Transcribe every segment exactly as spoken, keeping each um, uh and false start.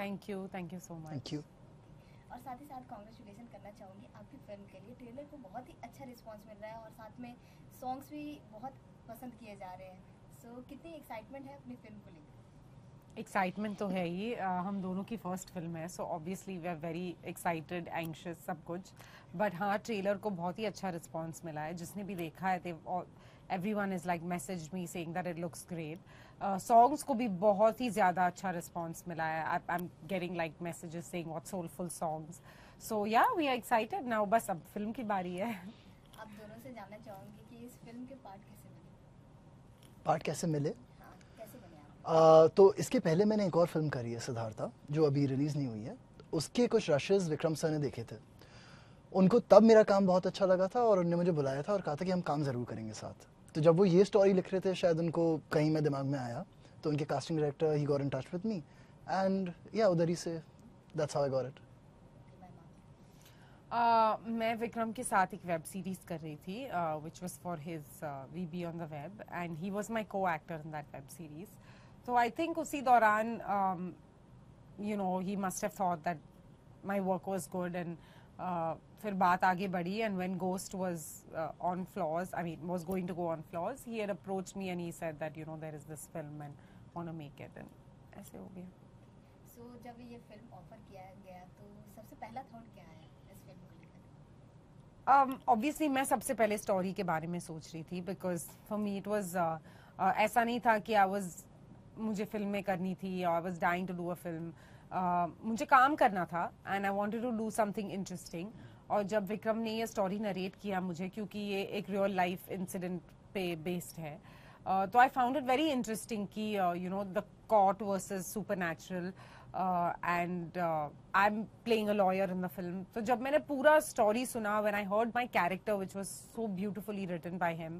Thank you thank you so much. Thank you. और साथ ही साथ कांग्रेचुलेशन करना चाहूँगी आपकी फिल्म के लिए। ट्रेलर को बहुत ही अच्छा रिस्पांस मिल रहा है और साथ में सॉन्ग्स भी बहुत पसंद किए जा रहे हैं। सो so, कितनी एक्साइटमेंट है अपनी फिल्म को लेकर? एक्साइटमेंट तो है ही, uh, हम दोनों की फर्स्ट फिल्म है, so obviously we are very excited anxious सब कुछ। बट हाँ, ट्रेलर को बहुत ही अच्छा रिस्पांस मिला है, जिसने भी देखा है everyone is like message me saying that it looks great. Songs को भी बहुत ही ज़्यादा अच्छा रिस्पांस मिला है। I am getting like messages saying what soulful songs. So yeah we are excited now, बस अब फिल्म की बारी है। आप दोनों से जानना चाहूँगी कि इस फिल्म के पार्ट कैसे मिले? पार्ट कैसे मिले? Uh, तो इसके पहले मैंने एक और फिल्म करी है सिद्धार्था, जो अभी रिलीज़ नहीं हुई है। उसके कुछ रशेस विक्रम सर ने देखे थे, उनको तब मेरा काम बहुत अच्छा लगा था और उन्होंने मुझे बुलाया था और कहा था कि हम काम ज़रूर करेंगे साथ। तो जब वो ये स्टोरी लिख रहे थे, शायद उनको कहीं मैं दिमाग में आया, तो उनके कास्टिंग डायरेक्टर ही got in touch with me and yeah उधर ही से that's how I got it. Uh, मैं विक्रम के साथ एक वेब सीरीज कर रही थी which was for his V B on the web and he was my co actor in that web series. तो आई थिंक उसी दौरान you know he must have thought that my work was good and फिर बात आगे बढ़ी and when ghost was on floors, I mean was going to go on floors, he had approached me and he said that you know there is this film and want to make it, and ऐसे हो गया। सो so, जब ये film offer किया गया तो सबसे पहला थॉट क्या आया इस फिल्म को लेकर? ऑब्वियसली um, मैं सबसे पहले स्टोरी के बारे में सोच रही थी, because for me it was ऐसा नहीं था कि आई वाज मुझे फिल्में करनी थी और I was dying to do a film. मुझे काम करना था and I wanted to do something interesting. और जब विक्रम ने ये स्टोरी नरेट किया मुझे, क्योंकि ये एक रियल लाइफ इंसिडेंट पे बेस्ड है, uh, तो I found it very interesting कि you know the court versus supernatural and I am playing a lawyer in the film. तो जब मैंने पूरा स्टोरी सुना, when I heard my character which was so beautifully written by him,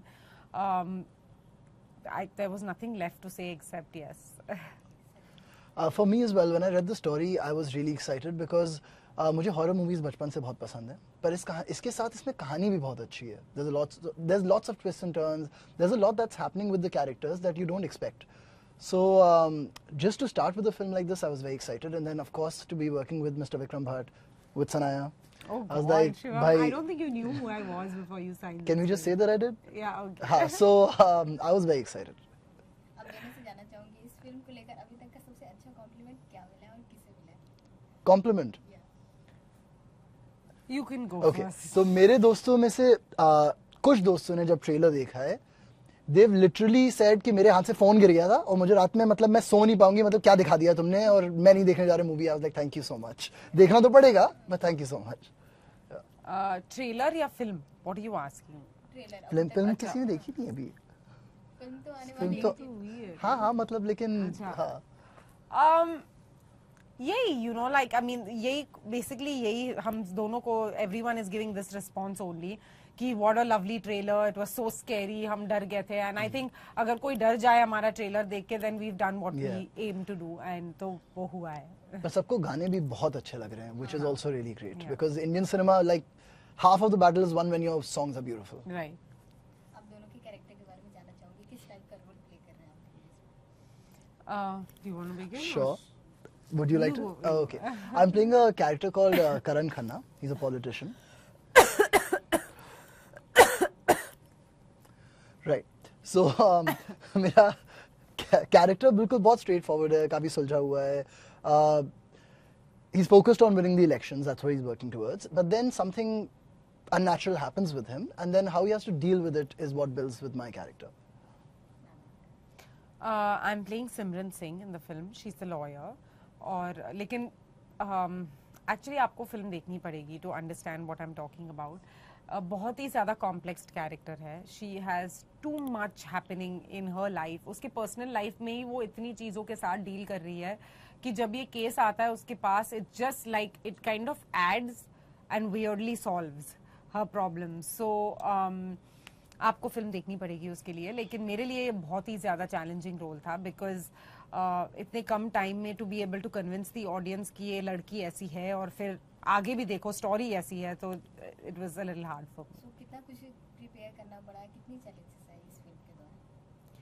there was nothing left to say except yes. uh, for me as well, when I read the story I was really excited because uh, मुझे horror movies बचपन से बहुत पसंद है, पर इस कहा, इसके साथ इसमें कहानी भी बहुत अच्छी है। there's a lot there's lots of twists and turns, there's a lot that's happening with the characters that you don't expect. So um, just to start with a film like this, I was very excited, and then of course to be working with Mister Vikram Bhatt, with Sanaya. Oh I was God, like, Shivam, bhai, I don't think you knew who I was before you signed. Can we just say that I did? Yeah, okay. हाँ, so um, I was very excited. अब दोनों से जानना चाहूँगी इस film को लेकर अभी तक का सबसे अच्छा कॉम्प्लीमेंट क्या मिला है और किसे मिला है? Compliment. You can go Okay. first. So मेरे दोस्तों में से uh, कुछ दोस्तों ने जब ट्रेलर देखा है, they've literally said कि मेरे हाथ से फोन गिर गया था और मुझे रात में मतलब मैं सो नहीं पाऊंगी, मतलब क्या दिखा दिया तुमने और मैं नहीं देखने जा रहा movie. I was like thank you so much. देखना तो पड़ेगा, but thank you so much. Trailer या film? What are you asking? Trailer film film किसी ने देखी नहीं अभी? फिल्म तो आने फिल्म वाली तो है। हाँ हाँ मतलब लेकिन हाँ um यही you know like I mean यही बेसिकली यही हम दोनों को everyone is giving this response only कि what a lovely trailer, it was so scary, हम डर गए थे। एंड आई थिंक अगर कोई डर जाए हमारा ट्रेलर देख के, then we have done what we am to do, and तो वो हुआ है। पर सबको गाने भी बहुत अच्छे लग रहे हैं, which is also really great because Indian cinema, like half of the battle is won when your songs are beautiful. Right. अब दोनों के कैरेक्टर के बारे में जानना चाहूँगी, किस टाइप का रोल प्ले कर रहे हैं आप? Uh, do you want to begin? Sure. Would you like You to? go, Oh, you okay. I'm playing a character called uh, Karan Khanna. He's a politician. Right. So um, मेरा character बिल्कुल बहुत straightforward है, काफी सुलझा हुआ है. Uh, he's focused on winning the elections. That's what he's working towards. But then something unnatural happens with him, and then how he has to deal with it is what builds with my character. Uh, I'm playing Simran Singh in the film. She's the lawyer. और लेकिन actually um, आपको film देखनी पड़ेगी to understand what I am talking about. बहुत ही ज़्यादा complex character है। She has too much happening in her life. उसके पर्सनल लाइफ में ही वो इतनी चीज़ों के साथ डील कर रही है कि जब ये केस आता है उसके पास, it just like it kind of adds and weirdly solves her problems. So आपको फिल्म देखनी पड़ेगी उसके लिए। लेकिन मेरे लिए बहुत ही ज़्यादा चैलेंजिंग रोल था, बिकॉज Uh, इतने कम टाइम में to be able to convince the audience कि ये लड़की ऐसी है और फिर आगे भी देखो स्टोरी ऐसी है, तो it was a little hard for me. So कितना कुछ प्रिपेयर करना पड़ा, कितनी चैलेंजेस आई इस फिल्म के दौरान?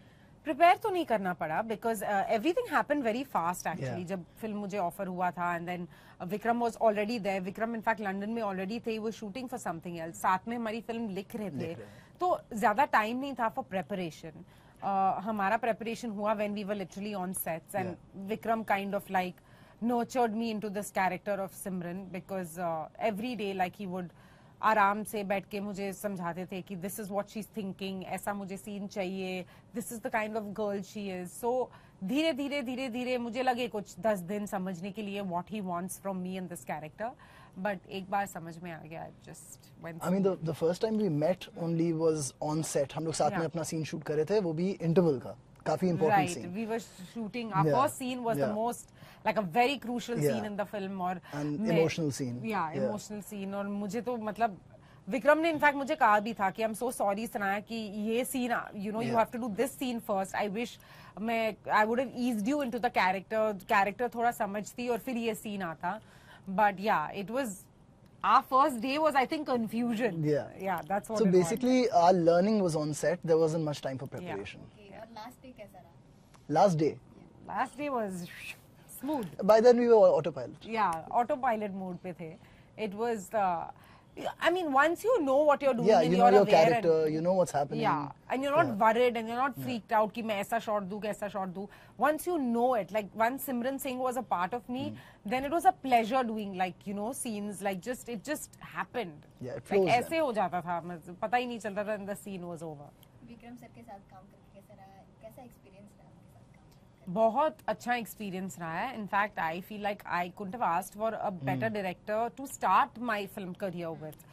प्रिपेयर तो नहीं करना पड़ा because everything happened very fast actually. Yeah. जब फिल्म मुझे ऑफर हुआ था and then Vikram was already there. Vikram in fact London में ऑलरेडी थे, वो शूटिंग फॉर समथिंग एल्स. साथ में हमारी फिल्म लिख रहे थे, लिख रहे हैं. तो ज्यादा टाइम नहीं था फॉर प्रेपरेशन. हमारा प्रेपरेशन हुआ when we were literally on sets and Vikram kind of like nurtured me into this character of Simran because uh, every day like he would आराम से बैठ के मुझे समझाते थे कि this is what she's thinking, ऐसा मुझे सीन चाहिए, this is the kind of girl she is. So धीरे धीरे धीरे धीरे मुझे लगे कुछ दस दिन समझने के लिए what he wants from me and this character, but एक बार समझ में आ गया. Just went. I mean the the first time we met only was on set. हम लोग साथ में अपना सीन शूट कर रहे थे, वो भी इंटरवल का, काफी important right. scene. We were shooting. Our Yeah. first scene was Yeah. the most like a very crucial Yeah. scene in the film और And मैं- emotional scene. Yeah, Yeah. emotional scene. और मुझे तो मतलब विक्रम ने in fact मुझे कहा भी था कि I am so sorry Sanaya कि ये scene you know you Yeah. Have to do this scene first. I wish मैं I would have eased you into the character. Character थोड़ा समझती और फिर ये सीन आता. But yeah it was our first day was I think confusion. Yeah. Yeah, that's what So it basically our learning was on set. There wasn't much time for preparation. Okay, और last day कैसा रहा? Last day. was. Last day was smooth. By then we were autopilot. Yeah, autopilot mode पे थे. It was, uh, I mean, once you know what you're doing Yeah, and you you're know your aware character, and, you know what's happening. yeah, and you're not Yeah. worried and you're not freaked out कि मैं ऐसा shot दूँ, कैसा shot दूँ. Once you know it, like once Simran Singh was a part of me, then it was a pleasure doing like you know scenes like just it just happened. Yeah, it like flows ऐसे हो जाता था, मतलब पता ही नहीं चलता था and the scene was over. Vikram sir के साथ काम करके कैसा रहा? कैसा एक्सपीरियंस रहा आपके साथ काम करके? बहुत अच्छा एक्सपीरियंस रहा है. In fact I feel like I couldn't have asked for a better director to start my film career with,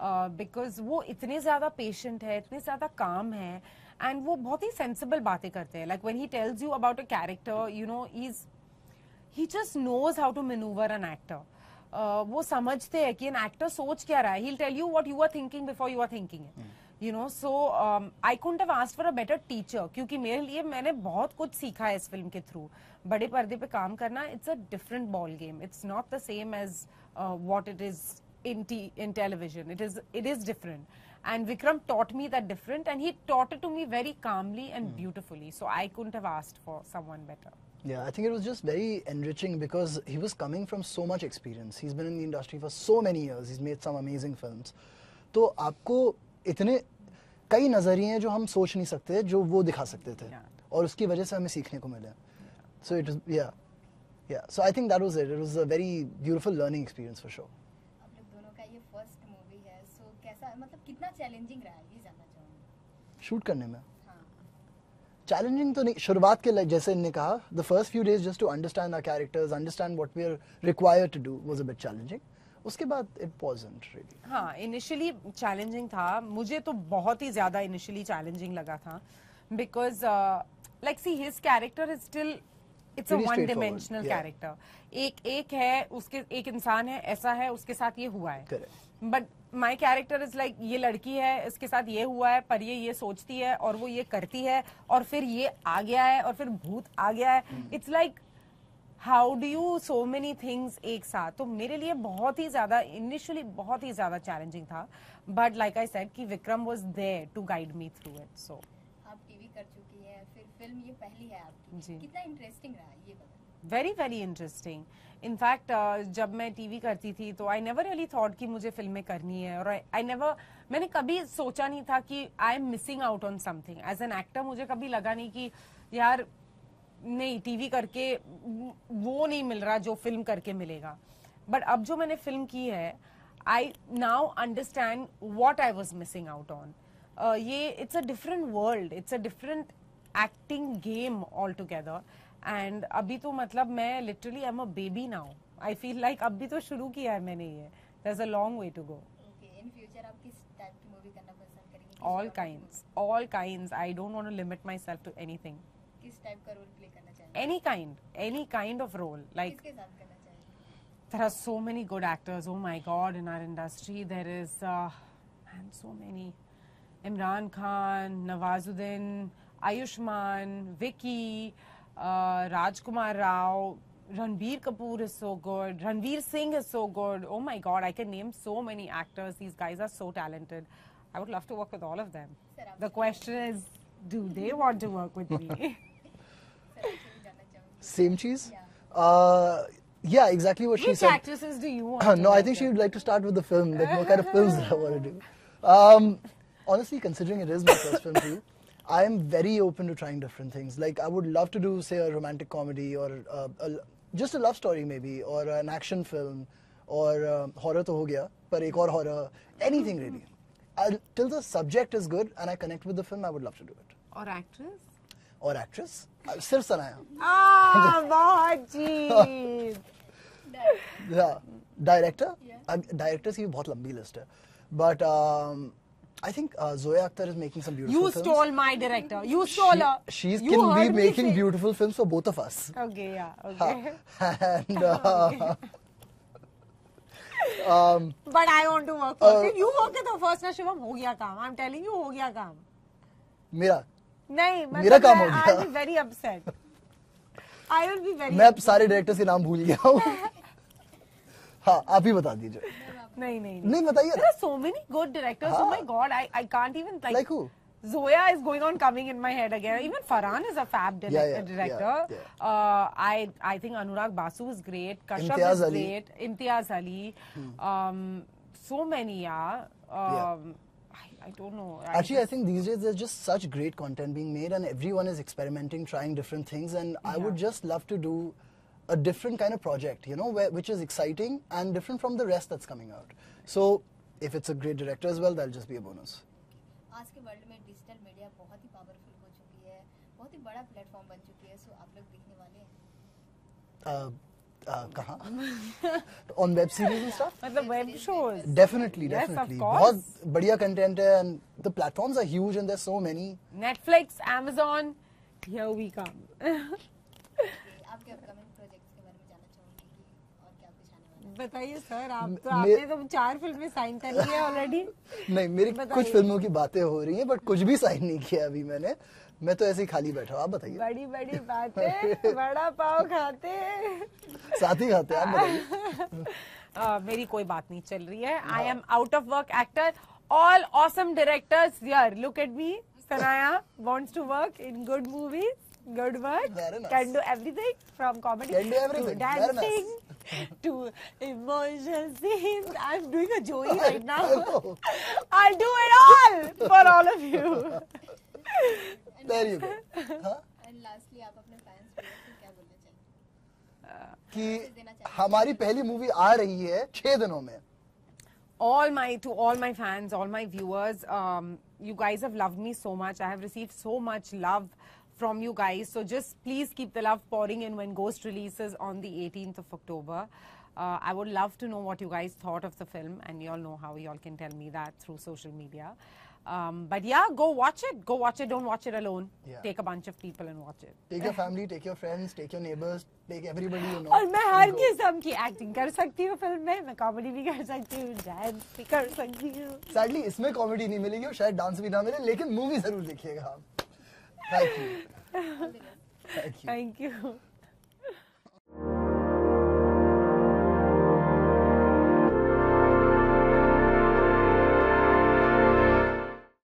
because वो इतने ज्यादा पेशेंट है, इतने ज्यादा काम है एंड वो बहुत ही सेंसिबल बातें करते हैं. Like when he tells you about a character, you know is he just knows how to manoeuvre an actor. वो समझते हैं कि एन एक्टर सोच क्या रहा है. He will tell you what you are thinking before you are thinking it. You know so I couldn't have asked for a better teacher, क्योंकि मेरे लिए मैंने बहुत कुछ सीखा है इस फिल्म के थ्रू. बड़े पर्दे पे काम करना, it's a different ball game. It's not the same as what it is in t in television. It is it is different, and Vikram taught me that different, and he taught it to me very calmly and beautifully. So I couldn't have asked for someone better. Yeah, I think it was just very enriching because he was coming from so much experience. He's been in the industry for so many years. He's made some amazing films. तो आपको इतने कई नजरिए हैं जो हम सोच नहीं सकते, जो वो दिखा सकते थे, Yeah. और उसकी वजह से हमें सीखने को मिले. So it was yeah, yeah. So I think that was it. It was a very beautiful learning experience for sure. आप लोग दोनों का ये फर्स्ट मूवी है, सो कैसा मतलब कितना चैलेंजिंग रहा है ये जानना चाहूँगी. शूट करने में हाँ. चैलेंजिंग तो नहीं. शुरुआत के लिए जैसे इन्होंने कहा, the first few days just to understand our characters, understand what we are required to do was a bit challenging. उसके बाद इट वाज़न्ट रियली. हाँ, इनिशियली चैलेंजिंग था. मुझे तो बहुत ही ज्यादा इनिशियली चैलेंजिंग लगा था because like see his character is still it's a Pretty one straightforward, dimensional yeah. Character. एक एक है उसके, एक इंसान है, ऐसा है, उसके साथ ये हुआ है. Correct. But my character is like ये लड़की है, इसके साथ ये हुआ है, पर ये ये सोचती है और वो ये करती है और फिर ये आ गया है और फिर भूत आ गया है. It's like how do you so many things एक साथ. तो मेरे लिए बहुत ही ज्यादा इनिशियली बहुत ही ज्यादा चैलेंजिंग था. बट लाइक आई सेड कि Vikram was there to guide me through it. So आप टीवी कर चुकी हैं, फिर फिल्म ये पहली है आपकी. जी. कितना इंटरेस्टिंग रहा ये बताइए. Very very interesting. इनफैक्ट जब मैं टीवी करती थी तो आई नेवर रियली थॉट कि मुझे फिल्में करनी है. और आई नेवर मैंने कभी सोचा नहीं था कि I am missing out on something. As an actor मुझे कभी लगा नहीं कि यार नहीं टीवी करके वो नहीं मिल रहा जो फिल्म करके मिलेगा. बट अब जो मैंने फिल्म की है, I now understand what I was missing out on. ये it's a different world, it's a different acting game all together. And अभी तो मतलब मैं literally I am a baby now. I feel like अभी तो शुरू किया है मैंने ये. There is a long way to go. Okay, in future आप किस टाइप की मूवी करना पसंद करेंगे? किस all genre kinds, all kinds. I don't want to limit myself to anything. की- किस टाइप का रोल प्ले करना चाहेंगे? Any kind, any kind of role. Like किसके साथ करना चाहेंगे? there are so many good actors. Oh my God, in our industry there is, uh, man, so many. Imran Khan, Nawazuddin, Ayushmann, Vicky, uh, Rajkumar Rao, Ranbir Kapoor is so good. Ranveer Singh is so good. Oh my God, I can name so many actors. These guys are so talented. I would love to work with all of them. Sir आप The question is, do they want to work with me? Same cheese? Yeah. Uh, yeah, exactly what she Which said. actresses do you want? to No, I work think she with? would like to start with the film. Like, what kind of films do I want to do? Um, honestly, considering it is my first film too, I am very open to trying different things. Like, I would love to do, say, a romantic comedy or uh, a, just a love story maybe, or an action film, or uh, horror to ho gaya, par ek aur horror, anything really. I'll, till the subject is good and I connect with the film, I would love to do it. Or actress? Or actress? Uh, Sirf Sanaya. Ah, बहुत cheap. Yeah. Director? Yeah. Uh, directors की भी बहुत लंबी list है. But um, I think uh, Zoya Akhtar is making some beautiful You films. stole my director. You stole her. She You can be heard me making say- beautiful films for both of us. Okay, yeah, okay. And uh, um, But I want to work Uh, for it. You work it the first ना शिवम हो गया काम. I'm telling you हो गया काम. मेरा नहीं मेरा मतलब काम मैं- हो गया. I'll be very upset. I will be very मैं अब upset. सारे डायरेक्टर्स के नाम भूल गया हूँ. हाँ, आप ही बता दीजिए. नहीं नहीं नहीं बताइए There ना. are so many good directors. Oh हाँ. my god, I I can't even like. Like who? Zoya is going on coming in my head again. Even Farhan is a fab direct- Yeah, yeah, director. yeah, yeah. Uh, I I think Anurag Basu is great. Kashyap Imtiaz is Ali. great. Imtiaz Ali. Um, so many, yeah. Um, Yeah. I, I don't know. Actually, I just- think these days there's just such great content being made, and everyone is experimenting, trying different things. And I would Yeah. just love to do a different kind of project, you know, where, which is exciting and different from the rest that's coming out. So, if it's a great director as well, that'll just be a bonus. आज के world में digital media बहुत ही powerful हो चुकी है, बहुत ही बड़ा platform बन चुकी है, सो आप लोग देखने वाले हैं? Uh, uh, कहाँ? On web series and stuff? मतलब web shows. Definitely, Yes, of definitely. course. बहुत बढ़िया content है, and the platforms are huge, and there's so many. Netflix, Amazon, here we come. आपके अपकमिंग प्रोजेक्ट्स के बारे में जानना चाहूंगी कि और क्या कुछ आने वाला है? बताइए सर, आप तो मे- आपने तो चार फिल्में साइन कर ली है ऑलरेडी. नहीं, मेरी बताइए. कुछ फिल्मों की बातें हो रही हैं, बट कुछ भी साइन नहीं किया अभी मैंने. मैं तो ऐसे ही खाली बैठा हूँ. आप बताइए. बड़ी बड़ी बातें, बड़ा पाव खाते. साथ ही खाते हैं. आप बताइए. Uh, मेरी कोई बात नहीं चल रही है. I am out of work actor. All awesome directors here. Look at me. Sanaya wants to work in good movies, good work. Very nice. Can do everything from comedy Can do everything. to Very dancing nice. to emotional scenes. I'm doing a Joey right now. I know. I'll do it all for all of you. There you go. हाँ? And lastly आप अपने fans को क्या बोलना चाहेंगे? कि हमारी पहली मूवी आ रही है छह दिनों में. all my to all my fans, all my viewers, um, you guys have loved me so much. I have received so much love from you guys. So just please keep the love pouring in when Ghost releases on the eighteenth of October. Uh, I would love to know what you guys thought of the film, and you all know how you all can tell me that through social media. Um, but yeah, go watch it. Go watch it. Don't watch it alone. Yeah. Take a bunch of people and watch it. Take your family, take your friends, take your neighbors, take everybody you know. और मैं हर and go. किस्म की acting कर सकती हूँ film में. मैं comedy भी कर सकती हूँ, डांस भी कर सकती हूँ. Sadly, इसमें कॉमेडी नहीं मिलेगी और शायद डांस भी ना मिले, लेकिन मूवी जरूर देखिएगा आप. Thank you. All the best. Thank you. Thank you.